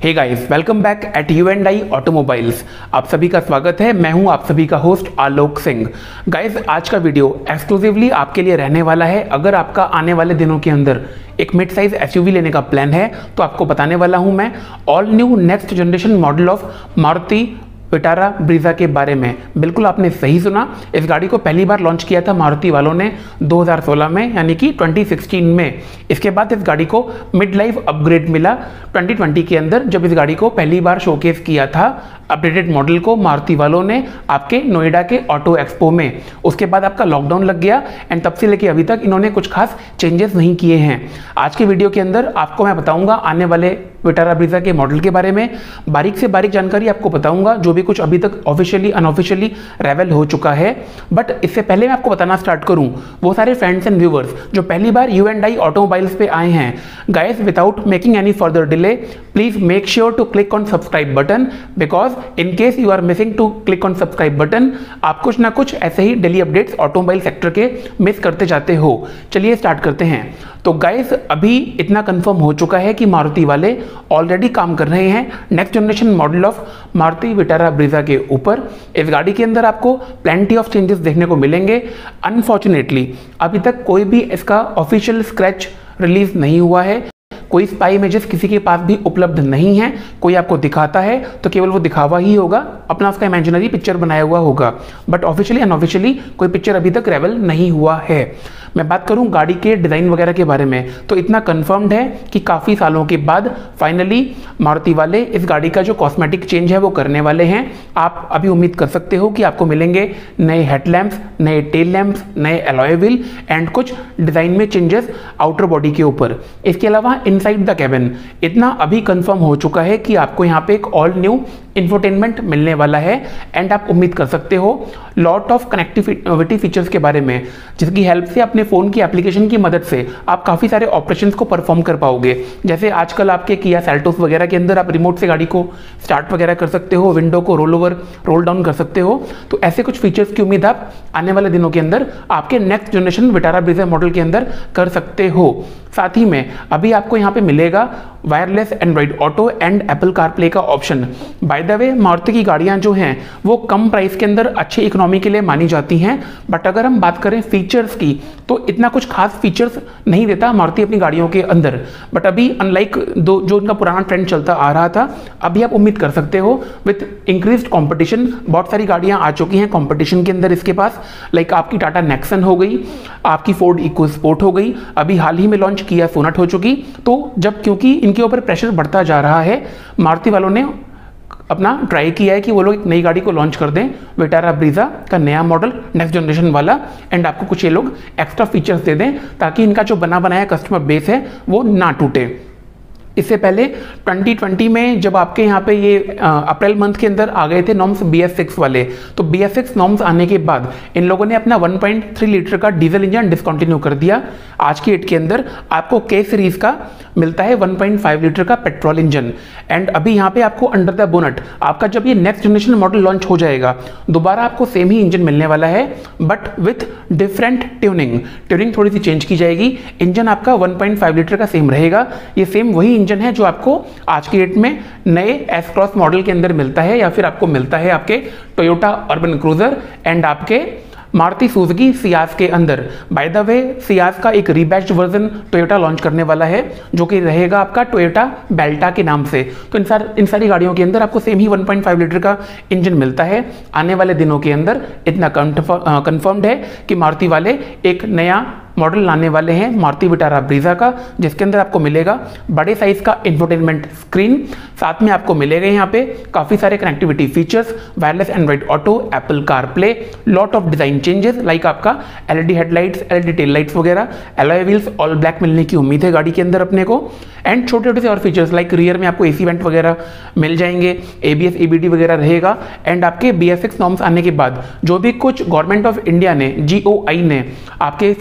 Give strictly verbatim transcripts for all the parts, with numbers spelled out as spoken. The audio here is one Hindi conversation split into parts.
Hey guys, welcome back at U and I Automobiles. आप सभी का स्वागत है। मैं हूं आप सभी का होस्ट आलोक सिंह। गाइस, आज का वीडियो एक्सक्लूसिवली आपके लिए रहने वाला है। अगर आपका आने वाले दिनों के अंदर एक मिड साइज एसयूवी लेने का प्लान है तो आपको बताने वाला हूं मैं all new next generation model of Maruti Vitara Brezza के बारे में। बिल्कुल आपने सही सुना, इस गाड़ी को पहली बार लॉन्च किया था मारुति वालों ने दो हज़ार सोलह में, यानी कि दो हज़ार सोलह में। इसके बाद इस गाड़ी को मिड लाइफ अपग्रेड मिला दो हज़ार बीस के अंदर, जब इस गाड़ी को पहली बार शोकेस किया था अपडेटेड मॉडल को मारुति वालों ने आपके नोएडा के ऑटो एक्सपो में। उसके बाद आपका लॉकडाउन लग गया एंड तब से लेके अभी तक इन्होंने कुछ खास चेंजेस नहीं किए हैं। आज के वीडियो के अंदर आपको मैं बताऊंगा आने वाले विटारा ब्रीजा के मॉडल के बारे में, बारीक से बारीक जानकारी आपको बताऊंगा, जो भी कुछ अभी तक ऑफिशियली अनऑफिशियली रेवल हो चुका है। बट इससे पहले मैं आपको बताना स्टार्ट करूं, वो सारे फ्रेंड्स एंड व्यूवर्स जो पहली बार यू एंड आई ऑटोमोबाइल्स पे आए हैं, guys without making any further delay please make sure to click on subscribe button, because in case you are missing to click on subscribe button, आप कुछ ना कुछ ऐसे ही डेली अपडेट्स ऑटोमोबाइल सेक्टर के मिस करते जाते हो। चलिए स्टार्ट करते हैं। तो गाइस, अभी इतना कंफर्म हो चुका है कि मारुति वाले ऑलरेडी काम कर रहे हैं next generation model of Maruti Vitara Brezza के ऊपर। इस गाड़ी के अंदर आपको प्लेंटी ऑफ चेंजेस देखने को मिलेंगे। अनफॉर्चुनेटली अभी तक कोई भी इसका ऑफिशियल स्क्रैच रिलीज नहीं हुआ है, कोई स्पाई इमेजेस किसी के पास भी उपलब्ध नहीं है। कोई आपको दिखाता है तो केवल वो दिखावा ही होगा, अपना उसका इमेजिनरी पिक्चर बनाया हुआ होगा, बट ऑफिशियली अनऑफिशियली कोई पिक्चर अभी तक रेवल नहीं हुआ है। मैं बात करूं गाड़ी के डिज़ाइन वगैरह के बारे में तो इतना कंफर्म्ड है कि काफ़ी सालों के बाद फाइनली मारुति वाले इस गाड़ी का जो कॉस्मेटिक चेंज है वो करने वाले हैं। आप अभी उम्मीद कर सकते हो कि आपको मिलेंगे नए हेडलैम्प्स, नए टेल लैम्प्स, नए अलॉय व्हील एंड कुछ डिज़ाइन में चेंजेस आउटर बॉडी के ऊपर। इसके अलावा इनसाइड द कैबिन इतना अभी कंफर्म हो चुका है कि आपको यहाँ पे एक ऑल न्यू इंफोटेनमेंट मिलने वाला है एंड आप उम्मीद कर सकते हो लॉट ऑफ कनेक्टिविटी फीचर्स के बारे में, जिसकी हेल्प से अपने फ़ोन की एप्लीकेशन की मदद से आप काफ़ी सारे ऑपरेशंस को परफॉर्म कर पाओगे। जैसे आजकल आपके किया सेल्टोस वगैरह के अंदर आप रिमोट से गाड़ी को स्टार्ट वगैरह कर सकते हो, विंडो को रोल ओवर रोल डाउन कर सकते हो। तो ऐसे कुछ फीचर्स की उम्मीद आप आने वाले दिनों के अंदर आपके next generation Vitara Brezza model के अंदर कर सकते हो। साथ ही में अभी आपको यहाँ पे मिलेगा wireless Android Auto and Apple CarPlay का option. By the way, Maruti की गाड़ियाँ जो हैं वो कम प्राइस के अंदर अच्छी इकोनॉमी के लिए मानी जाती हैं, बट अगर हम बात करें फीचर्स की तो इतना कुछ खास फीचर्स नहीं देता मारुति अपनी गाड़ियों के अंदर। बट अभी अनलाइक दो जो उनका पुराना ट्रेंड चलता आ रहा था, अभी आप उम्मीद कर सकते हो विथ इंक्रीज्ड कंपटीशन, बहुत सारी गाड़ियाँ आ चुकी हैं कंपटीशन के अंदर इसके पास, लाइक आपकी टाटा नेक्सन हो गई, आपकी फोर्ड इको स्पोर्ट हो गई, अभी हाल ही में लॉन्च किया सोनेट हो चुकी। तो जब क्योंकि इनके ऊपर प्रेशर बढ़ता जा रहा है, मारुति वालों ने अपना ट्राई किया है कि वो लोग एक नई गाड़ी को लॉन्च कर दें, विटारा ब्रीजा का नया मॉडल नेक्स्ट जनरेशन वाला, एंड आपको कुछ ये लोग एक्स्ट्रा फीचर्स दे दें ताकि इनका जो बना बनाया कस्टमर बेस है वो ना टूटे। इससे पहले दो हज़ार बीस में जब आपके यहाँ पे ये अप्रैल मंथ के अंदर आ गए थे नॉर्म्स बी एस सिक्स वाले, तो बी एस सिक्स नॉर्म्स आने के बाद इन लोगों ने अपना वन पॉइंट थ्री लीटर का डीजल इंजन डिसकंटिन्यू कर दिया। आज की डेट के अंदर आपको के सीरीज का मिलता है वन पॉइंट फाइव लीटर का पेट्रोल इंजन। एंड अभी यहाँ पे आपको अंडर द बोनट आपका जब ये नेक्स्ट जनरेशन मॉडल लॉन्च हो जाएगा, दोबारा आपको सेम ही इंजन मिलने वाला है, but with different tuning. Tuning थोड़ी सी चेंज की जाएगी। इंजन आपका वन पॉइंट फाइव लीटर का सेम रहेगा। ये सेम वही इंजन है जो आपको आज की डेट में नए एस क्रॉस मॉडल के अंदर मिलता है, या फिर आपको मिलता है आपके टोयोटा अर्बन क्रूजर एंड आपके मारुति सुजुकी सियाज के अंदर। बाय द वे, सियाज का एक रीबैच्ड वर्जन टोयोटा लॉन्च करने वाला है जो कि रहेगा आपका टोयोटा बेल्टा के नाम से। तो इन सार इन सारी गाड़ियों के अंदर आपको सेम ही वन पॉइंट फाइव लीटर का इंजन मिलता है। आने वाले दिनों के अंदर इतना कंफर्म्ड है कि मारुति वाले एक नया मॉडल लाने वाले हैं मारुति विटारा ब्रीजा का, जिसके अंदर आपको मिलेगा बड़े साइज का इंफोटेनमेंट स्क्रीन, साथ में आपको मिलेगा यहाँ पे काफी सारे connectivity features, wireless Android Auto, Apple CarPlay, lot of design changes like आपका LED headlights, LED tail lights वगैरह, अलॉय व्हील्स ऑल ब्लैक मिलने की उम्मीद है गाड़ी के अंदर अपने को, एंड छोटे छोटे से और फीचर्स लाइक रियर में आपको एसी वेंट वगैरह मिल जाएंगे, एबीएस ईबीडी वगैरह रहेगा। एंड आपके बीएस सिक्स नॉर्म्स आने के बाद जो भी कुछ गवर्नमेंट ऑफ इंडिया ने जीओआई ने आपके सेफ्टी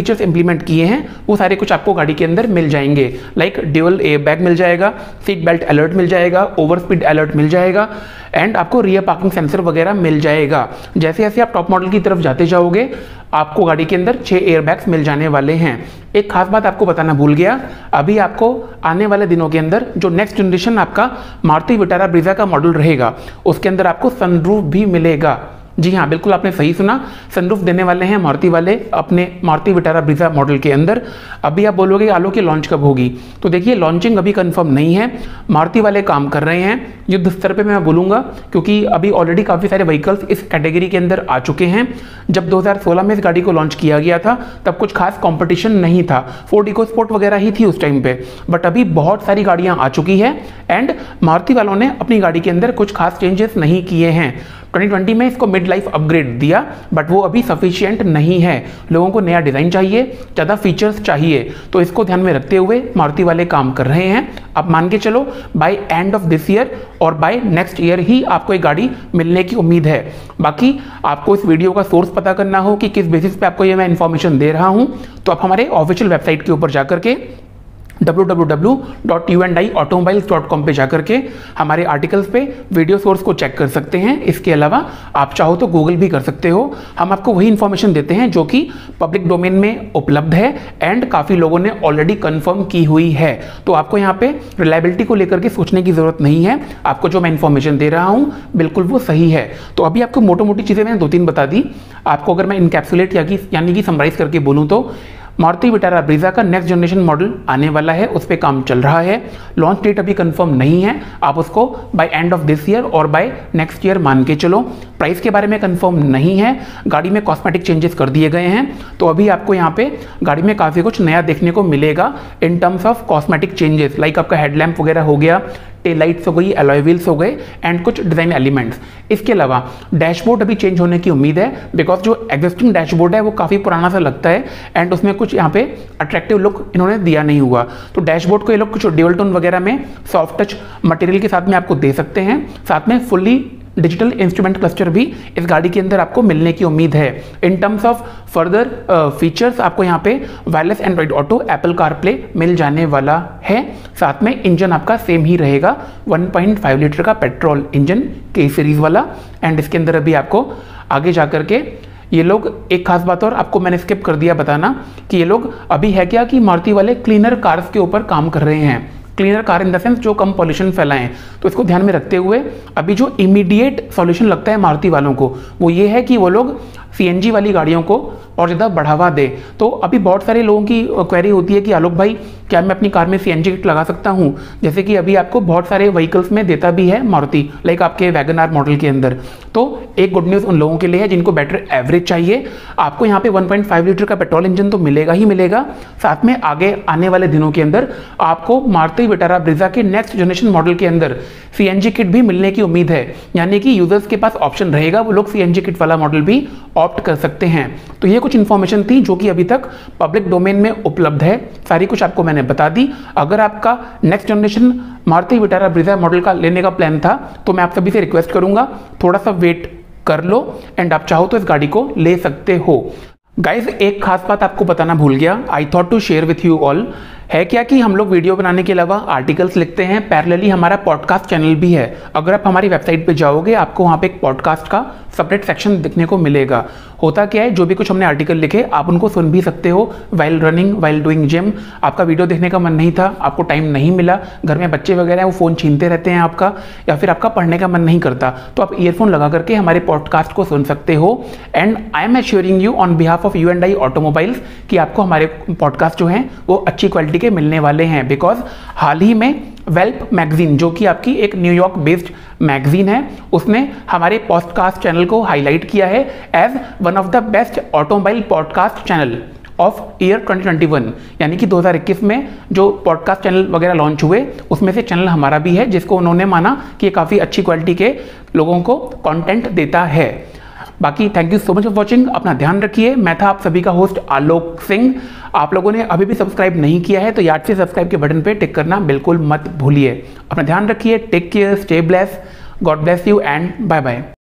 फीचर्स इंप्लीमेंट किए हैं वो सारे कुछ आपको गाड़ी के अंदर मिल जाएंगे। लाइक ड्यूअल एयर बैग मिल जाएगा, सीट बेल्ट अलर्ट मिल जाएगा, ओवर स्पीड अलर्ट मिल जाएगा एंड आपको रियर पार्किंग सेंसर वगैरह मिल जाएगा। जैसे जैसे आप टॉप मॉडल की तरफ जाते जाओगे आपको गाड़ी के अंदर छह एयर बैग्स मिल जाने वाले हैं। एक खास बात आपको बताना भूल गया, अभी आपको आने वाले दिनों के अंदर जो नेक्स्ट जनरेशन आपका मारुति विटारा ब्रीजा का मॉडल रहेगा उसके अंदर आपको सनरूफ भी मिलेगा। जी हाँ, बिल्कुल आपने सही सुना, सनरूफ देने वाले हैं मारुति वाले अपने मारुति विटारा ब्रीजा मॉडल के अंदर। अभी आप बोलोगे आलोक की लॉन्च कब होगी, तो देखिए लॉन्चिंग अभी कंफर्म नहीं है, मारुति वाले काम कर रहे हैं युद्ध स्तर पे मैं बोलूँगा, क्योंकि अभी ऑलरेडी काफ़ी सारे व्हीकल्स इस कैटेगरी के अंदर आ चुके हैं। जब दो हज़ार सोलह में इस गाड़ी को लॉन्च किया गया था तब कुछ खास कॉम्पिटिशन नहीं था, फोर्ड इकोस्पोर्ट वगैरह ही थी उस टाइम पे, बट अभी बहुत सारी गाड़ियाँ आ चुकी है एंड मारुति वालों ने अपनी गाड़ी के अंदर कुछ खास चेंजेस नहीं किए हैं। ट्वेंटी ट्वेंटी में इसको मिड लाइफ अपग्रेड दिया बट वो अभी सफिशिएंट नहीं है, लोगों को नया डिज़ाइन चाहिए, ज़्यादा फीचर्स चाहिए, तो इसको ध्यान में रखते हुए मारुति वाले काम कर रहे हैं। आप मान के चलो by end of this year और बाय नेक्स्ट ईयर ही आपको एक गाड़ी मिलने की उम्मीद है। बाकी आपको इस वीडियो का सोर्स पता करना हो कि किस बेसिस पे आपको ये मैं इन्फॉर्मेशन दे रहा हूँ तो आप हमारे ऑफिशियल वेबसाइट के ऊपर जाकर के W W W dot U and I Automobiles dot com पे जाकर के हमारे आर्टिकल्स पे वीडियो सोर्स को चेक कर सकते हैं। इसके अलावा आप चाहो तो गूगल भी कर सकते हो, हम आपको वही इन्फॉर्मेशन देते हैं जो कि पब्लिक डोमेन में उपलब्ध है एंड काफ़ी लोगों ने ऑलरेडी कंफर्म की हुई है। तो आपको यहाँ पे रिलायबिलिटी को लेकर के सोचने की ज़रूरत नहीं है, आपको जो मैं इन्फॉर्मेशन दे रहा हूँ बिल्कुल वो सही है। तो अभी आपको मोटी मोटी चीज़ें मैंने दो तीन बता दी, आपको अगर मैं इनकैप्सुलेट यानी कि समराइज करके बोलूँ तो मारुति विटारा ब्रीजा का नेक्स्ट जनरेशन मॉडल आने वाला है, उस पर काम चल रहा है, लॉन्च डेट अभी कंफर्म नहीं है, आप उसको by end of this year और बाय नेक्स्ट ईयर मान के चलो। प्राइस के बारे में कंफर्म नहीं है, गाड़ी में कॉस्मेटिक चेंजेस कर दिए गए हैं, तो अभी आपको यहाँ पे गाड़ी में काफ़ी कुछ नया देखने को मिलेगा in terms of cosmetic changes, like आपका हेडलैम्प वगैरह हो गया, टेल लाइट्स हो गई, अलॉय व्हील्स हो गए एंड कुछ डिज़ाइन एलिमेंट्स। इसके अलावा डैशबोर्ड अभी चेंज होने की उम्मीद है बिकॉज जो एग्जिस्टिंग डैशबोर्ड है वो काफ़ी पुराना सा लगता है एंड उसमें कुछ यहाँ पे अट्रैक्टिव लुक इन्होंने दिया नहीं हुआ, तो डैशबोर्ड को ये लोग कुछ ड्यूअल टोन वगैरह में सॉफ्ट टच मटेरियल के साथ में आपको दे सकते हैं। साथ में फुल्ली डिजिटल इंस्ट्रूमेंट क्लस्टर भी इस गाड़ी के अंदर आपको मिलने की उम्मीद है। In terms of further features आपको यहाँ पे wireless Android Auto, Apple CarPlay मिल जाने वाला है। साथ में इंजन आपका सेम ही रहेगा, वन पॉइंट फाइव लीटर का पेट्रोल इंजन के सीरीज वाला एंड इसके अंदर अभी आपको आगे जाकर के ये लोग एक खास बात और आपको मैंने स्किप कर दिया बताना कि ये लोग अभी है क्या कि मारुति वाले क्लीनर कार्स के ऊपर काम कर रहे हैं। Cleaner car in the sense जो कम पॉल्यूशन फैलाएं, तो इसको ध्यान में रखते हुए अभी जो इमीडिएट सॉल्यूशन लगता है मारुति वालों को वो ये है कि वो लोग सीएनजी वाली गाड़ियों को और ज़्यादा बढ़ावा दे। तो अभी बहुत सारे लोगों की क्वेरी होती है कि आलोक भाई क्या मैं अपनी कार में सीएनजी किट लगा सकता हूँ, जैसे कि अभी आपको बहुत सारे व्हीकल्स में देता भी है मारुति, लाइक आपके वैगन आर मॉडल के अंदर। तो एक गुड न्यूज़ उन लोगों के लिए है जिनको बेटर एवरेज चाहिए, आपको यहाँ पे वन पॉइंट फाइव लीटर का पेट्रोल इंजन तो मिलेगा ही मिलेगा, साथ में आगे आने वाले दिनों के अंदर आपको मारुति विटारा ब्रीजा के नेक्स्ट जनरेशन मॉडल के अंदर सीएनजी किट भी मिलने की उम्मीद है, यानी कि यूजर्स के पास ऑप्शन रहेगा, वो लोग सीएनजी किट वाला मॉडल भी ऑप्ट कर सकते हैं। तो ये कुछ इन्फॉर्मेशन थी जो कि अभी तक पब्लिक डोमेन में उपलब्ध है, सारी कुछ आपको मैंने बता दी। अगर आपका next generation Maruti Vitara Brezza model का लेने का प्लान था तो मैं आप सभी से रिक्वेस्ट करूंगा थोड़ा सा वेट कर लो एंड आप चाहो तो इस गाड़ी को ले सकते हो। गाइज एक खास बात आपको बताना भूल गया, I thought to share with you all, है क्या कि हम लोग वीडियो बनाने के अलावा आर्टिकल्स लिखते हैं, पैरेलली हमारा पॉडकास्ट चैनल भी है। अगर आप हमारी वेबसाइट पे जाओगे आपको वहाँ पे एक पॉडकास्ट का सेपरेट सेक्शन दिखने को मिलेगा। होता क्या है, जो भी कुछ हमने आर्टिकल लिखे आप उनको सुन भी सकते हो while running, while doing gym. आपका वीडियो देखने का मन नहीं था, आपको टाइम नहीं मिला, घर में बच्चे वगैरह वो फ़ोन छीनते रहते हैं आपका, या फिर आपका पढ़ने का मन नहीं करता, तो आप ईयरफोन लगा करके हमारे पॉडकास्ट को सुन सकते हो। And I am assuring you on behalf of U and I Automobiles कि आपको हमारे पॉडकास्ट जो हैं वो अच्छी क्वालिटी के मिलने वाले हैं। बिकॉज हाल ही में वेल्प मैगजीन, जो कि आपकी एक न्यूयॉर्क बेस्ड मैगजीन है, उसने हमारे पॉडकास्ट चैनल को हाईलाइट किया है as one of the best automobile podcast channel of year twenty twenty one, यानी कि दो हज़ार इक्कीस में जो पॉडकास्ट चैनल वगैरह लॉन्च हुए उसमें से चैनल हमारा भी है, जिसको उन्होंने माना कि ये काफ़ी अच्छी क्वालिटी के लोगों को कंटेंट देता है। बाकी thank you so much for watching, अपना ध्यान रखिए। मैं था आप सभी का होस्ट आलोक सिंह। आप लोगों ने अभी भी सब्सक्राइब नहीं किया है तो याद से सब्सक्राइब के बटन पे टिक करना बिल्कुल मत भूलिए। अपना ध्यान रखिए, take care, stay bless, God bless you and bye bye.